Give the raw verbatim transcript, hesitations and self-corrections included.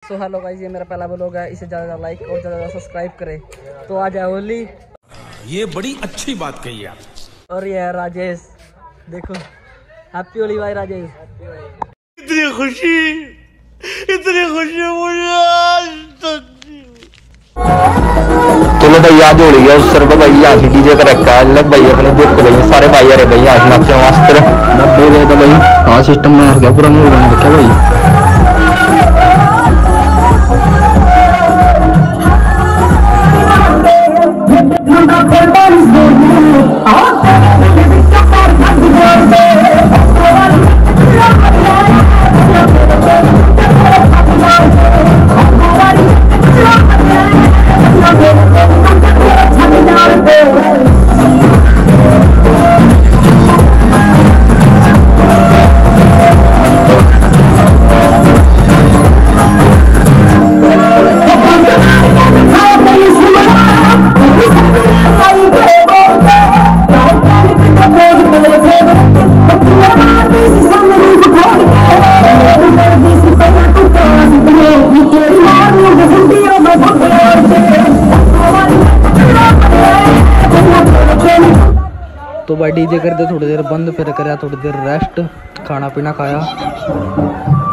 So hello guys, ये मेरा पहला व्लॉग है, इसे ज़्यादा ज़्यादा लाइक और ज़्यादा ज़्यादा सब्सक्राइब करें। तो आज है होली, ये बड़ी अच्छी बात कही आप। और ये है राजेश, देखो हैप्पी होली भाई राजेश। इतनी खुशी इतनी खुशी मुझे आज तक। चलो भाई आज हो रही है उस सर भाई यहाँ से डीजे का रखा है अलग भाई अपने देख के भाई सारे भाई अरे भाई आज नाचे मास्टर नब्बे गए तो भाई हाँ सिस्टम में क्या पूरा मूड बना रखा भाई। तो भाई डीजे कर दे थोड़ी देर बंद, फिर करा थोड़ी देर रेस्ट, खाना पीना खाया।